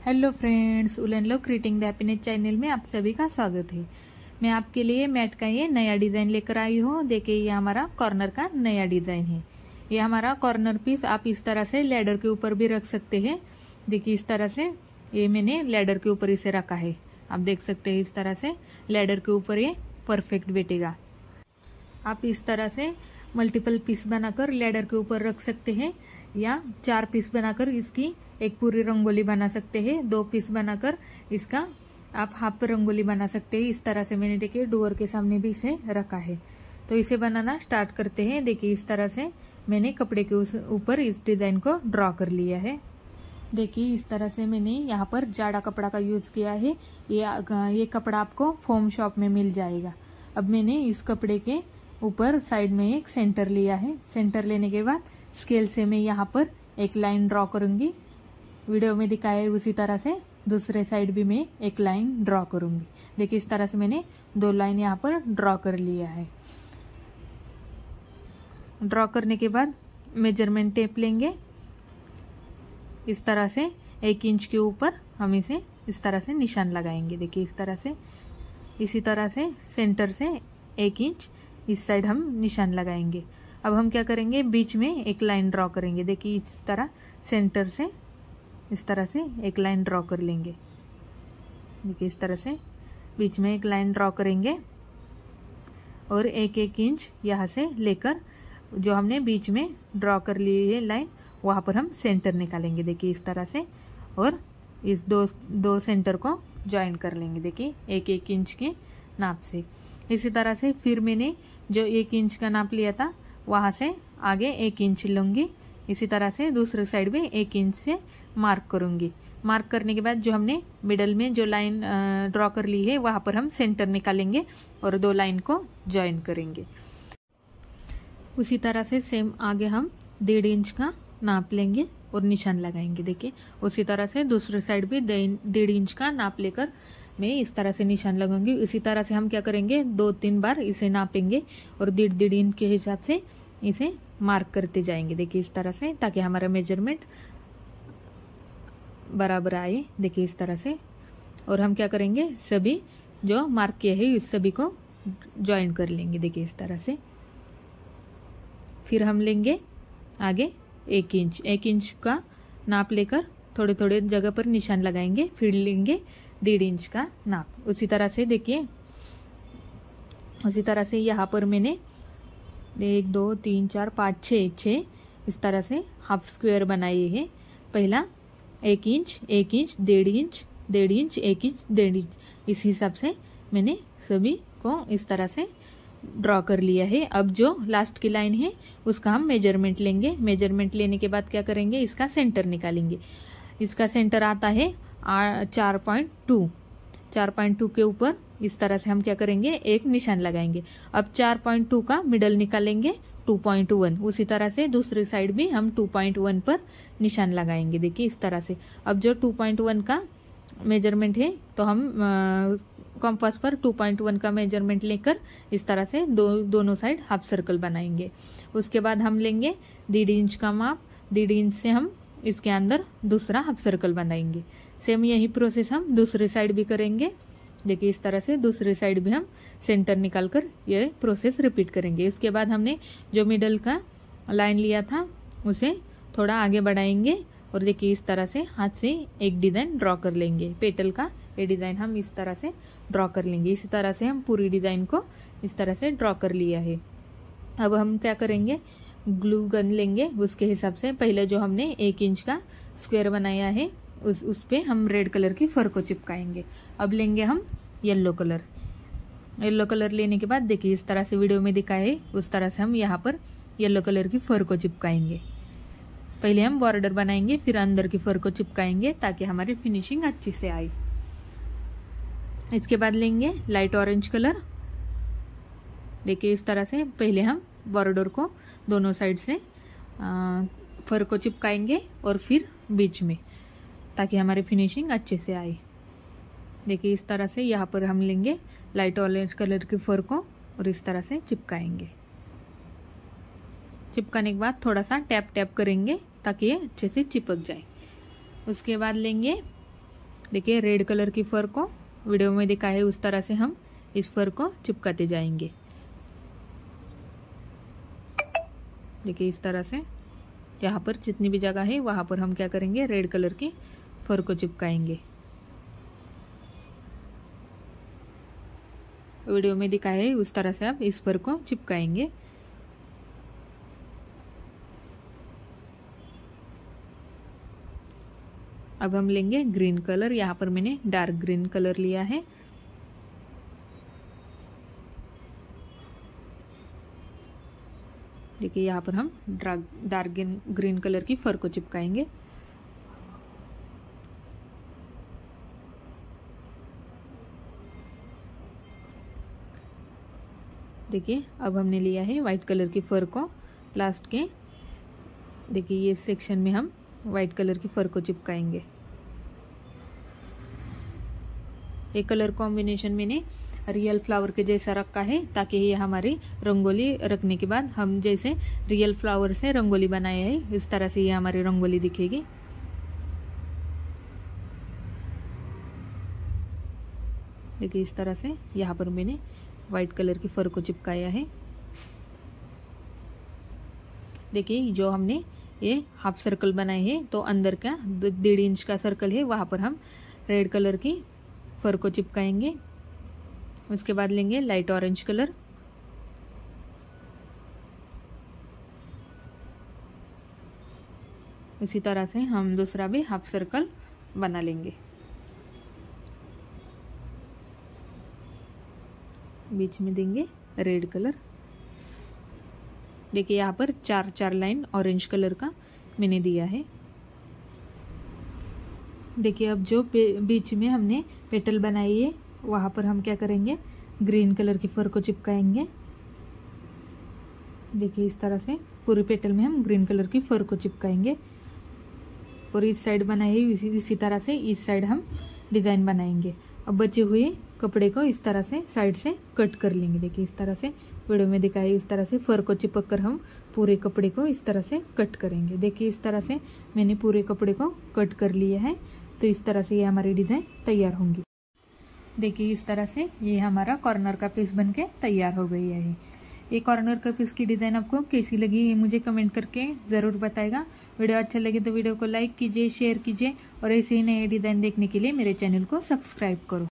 Hello friends, उलन love creating the happiness channel में आप सभी का स्वागत है। मैं आपके लिए मैट का ये नया डिज़ाइन लेकर आई हूँ। देखिए, ये हमारा कॉर्नर का नया डिज़ाइन है। ये हमारा कॉर्नर पीस आप इस तरह से लैडर के ऊपर भी रख सकते हैं। देखिए, इस तरह से ये मैंने लैडर के ऊपर इसे रखा है। आप देख सकते हैं, इस तरह से लैडर के ऊपर ये परफेक्ट बैठेगा। आप इस तरह से मल्टीपल पीस बनाकर लैडर के ऊपर रख सकते हैं, या 4 पीस बनाकर इसकी एक पूरी रंगोली बना सकते हैं। 2 पीस बनाकर इसका आप हाफ रंगोली बना सकते हैं। इस तरह से मैंने देखिए डोर के सामने भी इसे रखा है। तो इसे बनाना स्टार्ट करते हैं। देखिए, इस तरह से मैंने कपड़े के ऊपर इस डिजाइन को ड्रॉ कर लिया है। देखिए, इस तरह से मैंने यहाँ पर जाड़ा कपड़ा का यूज किया है। ये कपड़ा आपको फोम शॉप में मिल जाएगा। अब मैंने इस कपड़े के ऊपर साइड में एक सेंटर लिया है। सेंटर लेने के बाद स्केल से मैं यहाँ पर एक लाइन ड्रॉ करूंगी। वीडियो में दिखाया है उसी तरह से दूसरे साइड भी मैं एक लाइन ड्रॉ करूंगी। देखिए, इस तरह से मैंने 2 लाइन यहाँ पर ड्रॉ कर लिया है। ड्रॉ करने के बाद मेजरमेंट टेप लेंगे। इस तरह से 1 इंच के ऊपर हम इसे इस तरह से निशान लगाएंगे। देखिए, इस तरह से इसी तरह से सेंटर से 1 इंच इस साइड हम निशान लगाएंगे। अब हम क्या करेंगे, बीच में एक लाइन ड्रॉ करेंगे। देखिए, इस तरह सेंटर से इस तरह से एक लाइन ड्रॉ कर लेंगे। देखिए, इस तरह से बीच में एक लाइन ड्रॉ करेंगे और 1-1 इंच यहाँ से लेकर जो हमने बीच में ड्रॉ कर ली है लाइन, वहाँ पर हम सेंटर निकालेंगे। देखिए, इस तरह से, और इस दो सेंटर को ज्वाइन कर लेंगे। देखिए, 1-1 इंच के नाप से। इसी तरह से फिर मैंने जो 1 इंच का नाप लिया था, वहां से आगे 1 इंच लूंगी। इसी तरह से दूसरे साइड में 1 इंच से मार्क करूंगी। मार्क करने के बाद जो हमने मिडल में जो लाइन ड्रॉ कर ली है, वहां पर हम सेंटर निकालेंगे और 2 लाइन को ज्वाइन करेंगे। उसी तरह से सेम आगे हम 1.5 इंच का नाप लेंगे और निशान लगाएंगे। देखिए, उसी तरह से दूसरे साइड भी 1.5 इंच का नाप लेकर मैं इस तरह से निशान लगाऊंगी। इसी तरह से हम क्या करेंगे, 2-3 बार इसे नापेंगे और 1.5 इंच के हिसाब से इसे मार्क करते जाएंगे। देखिए, इस तरह से, ताकि हमारा मेजरमेंट बराबर आए। देखिए, इस तरह से। और हम क्या करेंगे, सभी जो मार्क किए हैं इस सभी को ज्वाइन कर लेंगे। देखिए, इस तरह से। फिर हम लेंगे आगे 1 इंच। 1 इंच का नाप लेकर थोड़े थोड़े जगह पर निशान लगाएंगे। फिर लेंगे 1.5 इंच का नाप। उसी तरह से देखिए, उसी तरह से यहाँ पर मैंने 1 2 3 4 5 6 इस तरह से हाफ स्क्वायर बनाए हैं। पहला 1 inch 1 inch 1.5 inch 1.5 inch 1 inch 1.5 inch, इस हिसाब से मैंने सभी को इस तरह से ड्रॉ कर लिया है। अब जो लास्ट की लाइन है उसका हम मेजरमेंट लेंगे। मेजरमेंट लेने के बाद क्या करेंगे, इसका सेंटर निकालेंगे। इसका सेंटर आता है 4.2। 4.2 के ऊपर इस तरह से हम क्या करेंगे, एक निशान लगाएंगे। अब 4.2 का मिडल निकालेंगे 2.1। उसी तरह से दूसरी साइड भी हम 2.1 पर निशान लगाएंगे। देखिए, इस तरह से। अब जो 2.1 का मेजरमेंट है, तो हम कंपास पर 2.1 का मेजरमेंट लेकर इस तरह से दोनों साइड हाफ सर्कल बनाएंगे। उसके बाद हम लेंगे 1.5 इंच का माप। 1.5 इंच से हम इसके अंदर दूसरा हाफ सर्कल बनाएंगे। सेम यही प्रोसेस हम दूसरी साइड भी करेंगे। देखिए, इस तरह से दूसरी साइड भी हम सेंटर निकालकर ये प्रोसेस रिपीट करेंगे। इसके बाद हमने जो मिडल का लाइन लिया था उसे थोड़ा आगे बढ़ाएंगे और देखिए, इस तरह से हाथ से एक डिजाइन ड्रॉ कर लेंगे। पेटल का ये डिजाइन हम इस तरह से ड्रॉ कर लेंगे। इसी तरह से हम पूरी डिजाइन को इस तरह से ड्रॉ कर लिया है। अब हम क्या करेंगे, ग्लू गन लेंगे। उसके हिसाब से पहले जो हमने 1 इंच का स्क्वायर बनाया है उस पे हम रेड कलर की फर को चिपकाएंगे। अब लेंगे हम येलो कलर। येलो कलर लेने के बाद देखिए, इस तरह से वीडियो में दिखाया है उस तरह से हम यहाँ पर येलो कलर की फर को चिपकाएंगे। पहले हम बॉर्डर बनाएंगे, फिर अंदर की फर को चिपकाएंगे ताकि हमारी फिनिशिंग अच्छी से आए। इसके बाद लेंगे लाइट ऑरेंज कलर। देखिए, इस तरह से पहले हम बॉर्डर को दोनों साइड से फर को चिपकाएंगे और फिर बीच में, ताकि हमारी फिनिशिंग अच्छे से आए। देखिए, इस तरह से यहाँ पर हम लेंगे लाइट ऑरेंज कलर की फर को और इस तरह से चिपकाएंगे। चिपकाने के बाद थोड़ा सा टैप टैप करेंगे ताकि ये अच्छे से चिपक जाए। उसके बाद लेंगे देखिए रेड कलर की फर को वीडियो में दिखा है उस तरह से हम इस फर को चिपकाते जाएंगे। देखिए इस तरह से यहाँ पर जितनी भी जगह है वहाँ पर हम क्या करेंगे, रेड कलर की फर को चिपकाएंगे। वीडियो में दिखाया है उस तरह से आप इस फर को चिपकाएंगे। अब हम लेंगे ग्रीन कलर, यहाँ पर मैंने डार्क ग्रीन कलर लिया है। देखिए यहाँ पर हम डार्क ग्रीन कलर की फर को चिपकाएंगे। देखिए अब हमने लिया है वाइट कलर की फर को लास्ट के, देखिए ये सेक्शन में हम वाइट कलर की फर को चिपकाएंगे। ये कलर कॉम्बिनेशन मैंने रियल फ्लावर के जैसा रखा है ताकि ये हमारी रंगोली रखने के बाद हम जैसे रियल फ्लावर से रंगोली बनाए है इस तरह से ये हमारी रंगोली दिखेगी। देखिए इस तरह से यहाँ पर मैंने वाइट कलर की फर को चिपकाया है। देखिए जो हमने ये हाफ सर्कल बनाए हैं तो अंदर का 1.5 इंच का सर्कल है वहां पर हम रेड कलर की फर को चिपकाएंगे। उसके बाद लेंगे लाइट ऑरेंज कलर, इसी तरह से हम दूसरा भी हाफ सर्कल बना लेंगे। बीच में देंगे रेड कलर। देखिए यहाँ पर 4 लाइन ऑरेंज कलर का मैंने दिया है। देखिए अब जो बीच में हमने पेटल बनाई है वहां पर हम क्या करेंगे, ग्रीन कलर की फर को चिपकाएंगे। देखिए इस तरह से पूरे पेटल में हम ग्रीन कलर की फर को चिपकाएंगे और इस साइड बनाई है इसी तरह से इस साइड हम डिजाइन बनाएंगे। अब बचे हुए कपड़े को इस तरह से साइड से कट कर लेंगे। देखिए इस तरह से वीडियो में दिखाई इस तरह से फर को चिपक कर हम पूरे कपड़े को इस तरह से कट करेंगे। देखिए इस तरह से मैंने पूरे कपड़े को कट कर लिया है, तो इस तरह से ये हमारी डिजाइन तैयार होंगी। देखिए इस तरह से ये हमारा कॉर्नर का पीस बनके तैयार हो गई है। ये कॉर्नर का पीस की डिजाइन आपको कैसी लगी ये मुझे कमेंट करके जरूर बताएगा। वीडियो अच्छा लगे तो वीडियो को लाइक कीजिए, शेयर कीजिए और ऐसे ही नए डिजाइन देखने के लिए मेरे चैनल को सब्सक्राइब करो।